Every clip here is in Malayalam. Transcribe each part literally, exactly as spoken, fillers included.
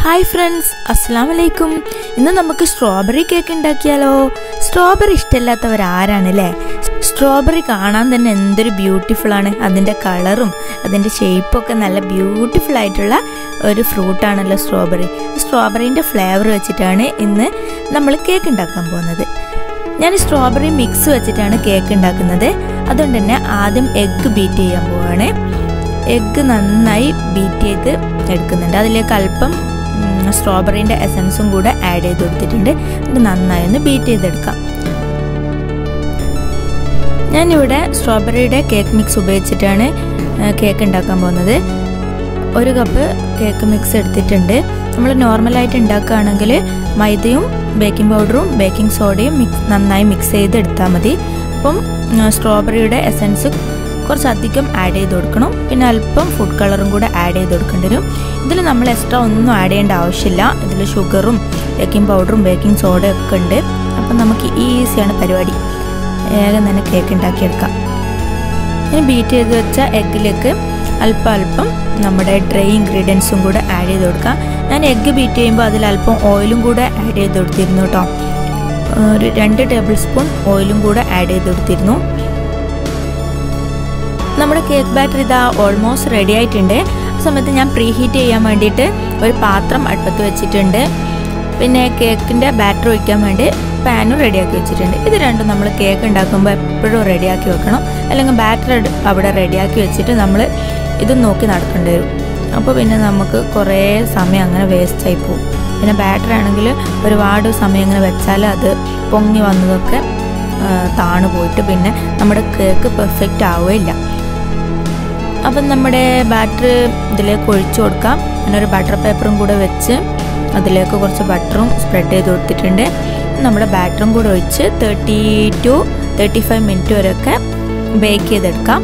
Hi friends, Assalamu alaikum. ഇന്ന് നമുക്ക് സ്ട്രോബെറി കേക്ക് ഉണ്ടാക്കിയാലോ? സ്ട്രോബെറി ഇഷ്ടമില്ലാത്തവർ ആരാണല്ലേ? സ്ട്രോബെറി കാണാൻ തന്നെ എന്തൊരു ബ്യൂട്ടിഫുൾ ആണ്. അതിൻ്റെ കളറും അതിൻ്റെ ഷേപ്പും ഒക്കെ നല്ല ബ്യൂട്ടിഫുൾ ആയിട്ടുള്ള ഒരു ഫ്രൂട്ടാണല്ലോ സ്ട്രോബെറി. സ്ട്രോബെറിൻ്റെ ഫ്ലേവർ വെച്ചിട്ടാണ് ഇന്ന് നമ്മൾ കേക്ക് ഉണ്ടാക്കാൻ പോകുന്നത്. ഞാൻ സ്ട്രോബെറി മിക്സ് വെച്ചിട്ടാണ് കേക്ക് ഉണ്ടാക്കുന്നത്. അതുകൊണ്ട് തന്നെ ആദ്യം എഗ്ഗ് ബീറ്റ് ചെയ്യാൻ പോവാണ്. എഗ്ഗ് നന്നായി ബീറ്റ് ചെയ്ത് എടുക്കുന്നുണ്ട്. അതിലേക്ക് അല്പം സ്ട്രോബെറിൻ്റെ എസൻസും കൂടെ ആഡ് ചെയ്ത് കൊടുത്തിട്ടുണ്ട്. ഇത് നന്നായി ഒന്ന് ബീറ്റ് ചെയ്തെടുക്കാം. ഞാനിവിടെ സ്ട്രോബെറിയുടെ കേക്ക് മിക്സ് ഉപയോഗിച്ചിട്ടാണ് കേക്ക് ഉണ്ടാക്കാൻ പോകുന്നത്. ഒരു കപ്പ് കേക്ക് മിക്സ് എടുത്തിട്ടുണ്ട്. നമ്മൾ നോർമലായിട്ട് ഉണ്ടാക്കുകയാണെങ്കിൽ മൈദയും ബേക്കിംഗ് പൗഡറും ബേക്കിംഗ് സോഡയും മിക്സ് നന്നായി മിക്സ് ചെയ്ത് എടുത്താൽ മതി. അപ്പം സ്ട്രോബെറിയുടെ എസൻസ് കുറച്ചധികം ആഡ് ചെയ്ത് കൊടുക്കണം. പിന്നെ അല്പം ഫുഡ് കളറും കൂടെ ആഡ് ചെയ്ത് കൊടുക്കേണ്ടി വരും. ഇതിൽ നമ്മൾ എക്സ്ട്രാ ഒന്നും ആഡ് ചെയ്യേണ്ട ആവശ്യമില്ല. ഇതിൽ ഷുഗറും ബേക്കിംഗ് പൗഡറും ബേക്കിംഗ് സോഡയും ഒക്കെ ഉണ്ട്. അപ്പം നമുക്ക് ഈസിയാണ് പരിപാടി. വേഗം തന്നെ കേക്ക് ഉണ്ടാക്കിയെടുക്കാം. ഇനി ബീറ്റ് ചെയ്ത് വെച്ച എഗ്ഗിലേക്ക് അല്പം അല്പം നമ്മുടെ ഡ്രൈ ഇൻഗ്രീഡിയൻസും കൂടെ ആഡ് ചെയ്ത് കൊടുക്കാം. ഞാൻ എഗ്ഗ് ബീറ്റ് ചെയ്യുമ്പോൾ അതിൽ അല്പം ഓയിലും കൂടെ ആഡ് ചെയ്ത് കൊടുത്തിരുന്നു കേട്ടോ. ഒരു രണ്ട് ടേബിൾ സ്പൂൺ ഓയിലും കൂടെ ആഡ് ചെയ്ത് കൊടുത്തിരുന്നു. നമ്മുടെ കേക്ക് ബാറ്റർ ഇതാ ഓൾമോസ്റ്റ് റെഡി ആയിട്ടുണ്ട്. ആ സമയത്ത് ഞാൻ പ്രീ ഹീറ്റ് ചെയ്യാൻ വേണ്ടിയിട്ട് ഒരു പാത്രം അടുപ്പത്ത് വെച്ചിട്ടുണ്ട്. പിന്നെ കേക്കിൻ്റെ ബാറ്റർ ഒഴിക്കാൻ വേണ്ടി പാനും റെഡിയാക്കി വെച്ചിട്ടുണ്ട്. ഇത് രണ്ടും നമ്മൾ കേക്ക് ഉണ്ടാക്കുമ്പോൾ എപ്പോഴും റെഡിയാക്കി വെക്കണം. അല്ലെങ്കിൽ ബാറ്റർ അവിടെ റെഡിയാക്കി വെച്ചിട്ട് നമ്മൾ ഇത് നോക്കി നടക്കേണ്ടി വരും. അപ്പോൾ പിന്നെ നമുക്ക് കുറേ സമയം അങ്ങനെ വേസ്റ്റായി പോകും. പിന്നെ ബാറ്റർ ആണെങ്കിൽ ഒരുപാട് സമയം ഇങ്ങനെ വെച്ചാൽ അത് പൊങ്ങി വന്നതൊക്കെ താണു പോയിട്ട് പിന്നെ നമ്മുടെ കേക്ക് പെർഫെക്റ്റ് ആവുകയില്ല. അപ്പം നമ്മുടെ ബാറ്റർ ഇതിലേക്ക് ഒഴിച്ചു കൊടുക്കാം. ഞാനൊരു ബട്ടർ പേപ്പറും കൂടെ വെച്ച് അതിലേക്ക് കുറച്ച് ബട്ടറും സ്പ്രെഡ് ചെയ്ത് കൊടുത്തിട്ടുണ്ട്. നമ്മുടെ ബാറ്ററും കൂടെ ഒഴിച്ച് thirty two thirty five minute വരെയൊക്കെ ബേക്ക് ചെയ്തെടുക്കാം.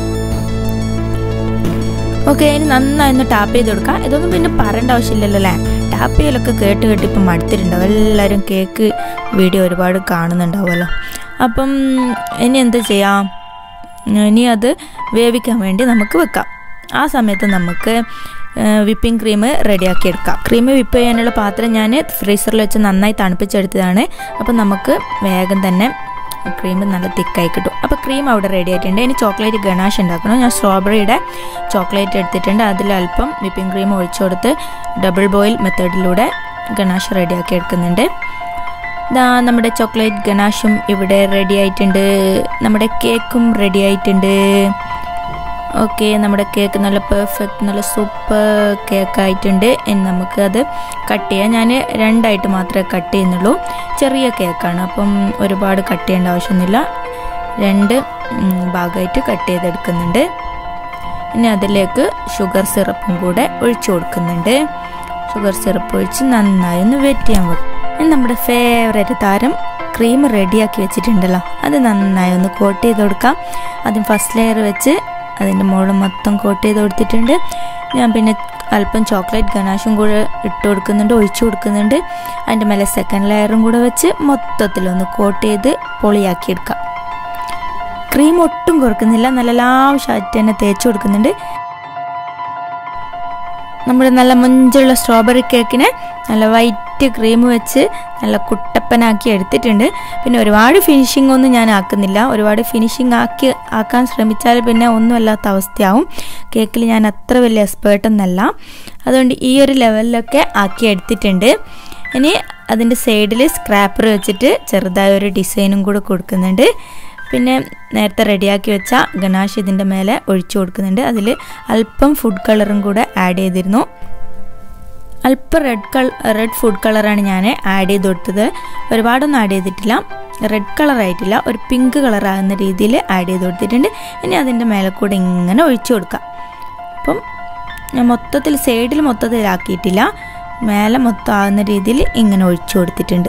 ഓക്കെ, ഇനി നന്നായി ഒന്ന് ടാപ്പ് ചെയ്ത് കൊടുക്കാം. ഇതൊന്നും പിന്നെ പറയേണ്ട ആവശ്യമില്ലല്ലോ അല്ലേ? ടാപ്പ് ചെയ്യലൊക്കെ കേട്ട് കേട്ട് ഇപ്പം മടുത്തിട്ടുണ്ടാവും. എല്ലാവരും കേക്ക് വീഡിയോ ഒരുപാട് കാണുന്നുണ്ടാവുമല്ലോ. അപ്പം ഇനി എന്ത് ചെയ്യാം? ഇനി അത് വേവിക്കാൻ വേണ്ടി നമുക്ക് വെക്കാം. ആ സമയത്ത് നമുക്ക് വിപ്പിംഗ് ക്രീം റെഡിയാക്കി എടുക്കാം. ക്രീം വിപ്പ് ചെയ്യാനുള്ള പാത്രം ഞാൻ ഫ്രീസറിൽ വെച്ച് നന്നായി തണുപ്പിച്ചെടുത്തതാണ്. അപ്പം നമുക്ക് വേഗം തന്നെ ക്രീം നല്ല തിക്കായി കിട്ടും. അപ്പോൾ ക്രീം അവിടെ റെഡി ആയിട്ടുണ്ട്. ഇനി ചോക്ലേറ്റ് ഗണാഷ് ഉണ്ടാക്കണം. ഞാൻ സ്ട്രോബെറിയുടെ ചോക്ലേറ്റ് എടുത്തിട്ടുണ്ട്. അതിലൽപ്പം വിപ്പിംഗ് ക്രീം ഒഴിച്ചു കൊടുത്ത് ഡബിൾ ബോയിൽ മെത്തേഡിലൂടെ ഗണാഷ് റെഡിയാക്കി എടുക്കുന്നുണ്ട്. ഇതാ നമ്മുടെ ചോക്ലേറ്റ് ഗണാഷും ഇവിടെ റെഡി ആയിട്ടുണ്ട്. നമ്മുടെ കേക്കും റെഡി ആയിട്ടുണ്ട്. ഓക്കെ, നമ്മുടെ കേക്ക് നല്ല പെർഫെക്റ്റ് നല്ല സൂപ്പർ കേക്കായിട്ടുണ്ട്. ഇനി നമുക്ക് അത് കട്ട് ചെയ്യാം. ഞാൻ രണ്ടായിട്ട് മാത്രമേ കട്ട് ചെയ്യുന്നുള്ളൂ. ചെറിയ കേക്കാണ്, അപ്പം ഒരുപാട് കട്ട് ചെയ്യേണ്ട ആവശ്യമൊന്നുമില്ല. രണ്ട് ഭാഗമായിട്ട് കട്ട് ചെയ്തെടുക്കുന്നുണ്ട്. ഇനി അതിലേക്ക് ഷുഗർ സിറപ്പും കൂടെ ഒഴിച്ചു കൊടുക്കുന്നുണ്ട്. ഷുഗർ സിറപ്പ് ഒഴിച്ച് നന്നായി ഒന്ന് വെറ്റ് ചെയ്യാൻ വെക്കും. നമ്മുടെ ഫേവറേറ്റ് താരം ക്രീം റെഡിയാക്കി വെച്ചിട്ടുണ്ടല്ലോ, അത് നന്നായി ഒന്ന് കോട്ട് ചെയ്ത് കൊടുക്കാം. ആദ്യം ഫസ്റ്റ് ലെയർ വെച്ച് അതിൻ്റെ മുകളിൽ മൊത്തം കോട്ട് ചെയ്ത് കൊടുത്തിട്ടുണ്ട്. ഞാൻ പിന്നെ അല്പം ചോക്ലേറ്റ് ഗണാഷും കൂടെ ഇട്ട് കൊടുക്കുന്നുണ്ട്, ഒഴിച്ചു കൊടുക്കുന്നുണ്ട്. അതിൻ്റെ മേലെ സെക്കൻഡ് ലെയറും കൂടെ വെച്ച് മൊത്തത്തിലൊന്ന് കോട്ട് ചെയ്ത് പൊളിയാക്കിയെടുക്കാം. ക്രീം ഒട്ടും കുറക്കുന്നില്ല, നല്ല ലാവശ്യമായിട്ട് തന്നെ തേച്ച് കൊടുക്കുന്നുണ്ട്. നമ്മുടെ നല്ല മൊഞ്ചുള്ള സ്ട്രോബെറി കേക്കിനെ നല്ല വൈറ്റ് ക്രീം വെച്ച് നല്ല കുട്ടപ്പനാക്കി എടുത്തിട്ടുണ്ട്. പിന്നെ ഒരുപാട് ഫിനിഷിംഗ് ഒന്നും ഞാൻ ആക്കുന്നില്ല. ഒരുപാട് ഫിനിഷിംഗ് ആക്കി ആക്കാൻ ശ്രമിച്ചാൽ പിന്നെ ഒന്നുമല്ലാത്ത അവസ്ഥയാവും. കേക്കിൽ ഞാൻ അത്ര വലിയ എക്സ്പേർട്ടൊന്നല്ല. അതുകൊണ്ട് ഈ ഒരു ലെവലിലൊക്കെ ആക്കി എടുത്തിട്ടുണ്ട്. ഇനി അതിൻ്റെ സൈഡിൽ സ്ക്രാപ്പർ വെച്ചിട്ട് ചെറുതായ ഒരു ഡിസൈനും കൂടെ കൊടുക്കുന്നുണ്ട്. പിന്നെ നേരത്തെ റെഡിയാക്കി വെച്ച ഗണാഷ് ഇതിൻ്റെ മേലെ ഒഴിച്ചു കൊടുക്കുന്നുണ്ട്. അതിൽ അല്പം ഫുഡ് കളറും കൂടെ ആഡ് ചെയ്തിരുന്നു. അല്പം റെഡ് കളർ റെഡ് ഫുഡ് കളറാണ് ഞാൻ ആഡ് ചെയ്ത് കൊടുത്തത്. ഒരുപാടൊന്നും ആഡ് ചെയ്തിട്ടില്ല. റെഡ് കളറായിട്ടില്ല, ഒരു പിങ്ക് കളറാകുന്ന രീതിയിൽ ആഡ് ചെയ്ത് കൊടുത്തിട്ടുണ്ട്. ഇനി അതിൻ്റെ മേലെ കൂടെ ഇങ്ങനെ ഒഴിച്ചു കൊടുക്കാം. അപ്പം ഞാൻ മൊത്തത്തിൽ സൈഡിൽ മൊത്തത്തിലാക്കിയിട്ടില്ല, മേലെ മൊത്തം ആകുന്ന രീതിയിൽ ഇങ്ങനെ ഒഴിച്ചു കൊടുത്തിട്ടുണ്ട്.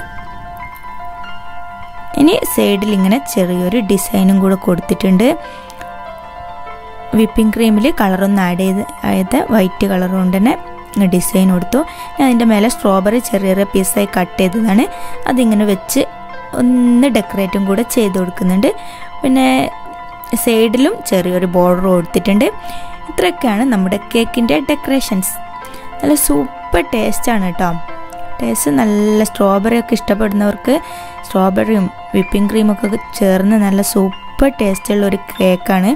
ഇനി സൈഡിൽ ഇങ്ങനെ ചെറിയൊരു ഡിസൈനും കൂടെ കൊടുത്തിട്ടുണ്ട്. വിപ്പിംഗ് ക്രീമിൽ കളറൊന്നും ആഡ് ചെയ്ത് ആയത് വൈറ്റ് കളർ കൊണ്ട് തന്നെ ഡിസൈൻ കൊടുത്തു. ഞാൻ അതിൻ്റെ മേലെ സ്ട്രോബെറി ചെറിയ ചെറിയ പീസായി കട്ട് ചെയ്തതാണ്. അതിങ്ങനെ വെച്ച് ഒന്ന് ഡെക്കറേറ്റും കൂടെ ചെയ്ത് കൊടുക്കുന്നുണ്ട്. പിന്നെ സൈഡിലും ചെറിയൊരു ബോർഡർ കൊടുത്തിട്ടുണ്ട്. ഇത്രയൊക്കെയാണ് നമ്മുടെ കേക്കിൻ്റെ ഡെക്കറേഷൻസ്. നല്ല സൂപ്പർ സൂപ്പർ ടേസ്റ്റാണ് കേട്ടോ. ടേസ്റ്റ് നല്ല സ്ട്രോബെറി ഒക്കെ ഇഷ്ടപ്പെടുന്നവർക്ക് സ്ട്രോബെറിയും വിപ്പിംഗ് ക്രീമൊക്കെ ചേർന്ന് നല്ല സൂപ്പർ ടേസ്റ്റുള്ള ഒരു കേക്കാണ്.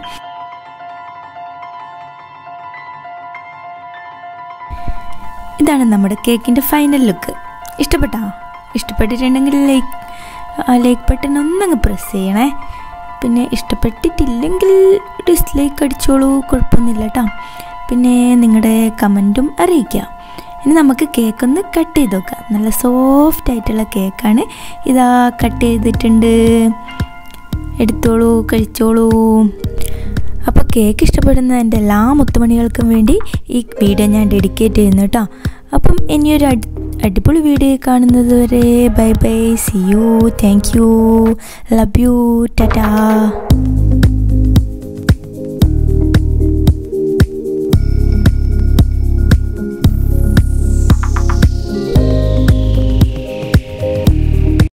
ഇതാണ് നമ്മുടെ കേക്കിൻ്റെ ഫൈനൽ ലുക്ക്. ഇഷ്ടപ്പെട്ടോ? ഇഷ്ടപ്പെട്ടിട്ടുണ്ടെങ്കിൽ ലൈക്ക് ലൈക്ക് ബട്ടൺ ഒന്നങ്ങ് പ്രസ് ചെയ്യണേ. പിന്നെ ഇഷ്ടപ്പെട്ടിട്ടില്ലെങ്കിൽ ഡിസ്ലൈക്ക് അടിച്ചോളൂ, കുഴപ്പമൊന്നുമില്ല കേട്ടോ. പിന്നെ നിങ്ങളുടെ കമൻറ്റും അറിയിക്കുക. ഇനി നമുക്ക് കേക്കൊന്ന് കട്ട് ചെയ്ത് നോക്കാം. നല്ല സോഫ്റ്റ് ആയിട്ടുള്ള കേക്കാണ്. ഇതാ കട്ട് ചെയ്തിട്ടുണ്ട്, എടുത്തോളൂ, കഴിച്ചോളൂ. അപ്പോൾ കേക്ക് ഇഷ്ടപ്പെടുന്ന എൻ്റെ എല്ലാ മുത്തുമണികൾക്കും വേണ്ടി ഈ വീഡിയോ ഞാൻ ഡെഡിക്കേറ്റ് ചെയ്യുന്നു കേട്ടോ. അപ്പം ഇനിയൊരു അടി അടിപൊളി വീഡിയോ കാണുന്നത് വരെ bye bye, see you, thank you, love you, Tata.